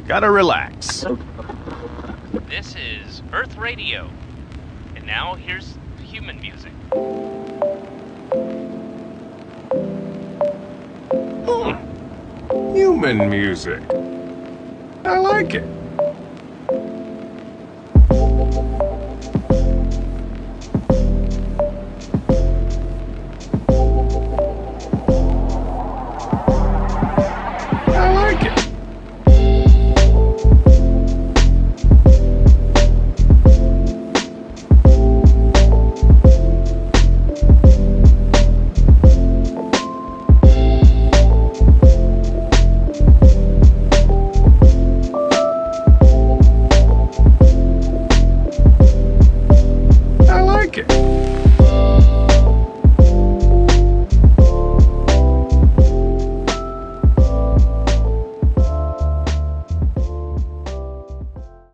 Gotta relax. This is Earth Radio. And now here's human music. Human music. I like it.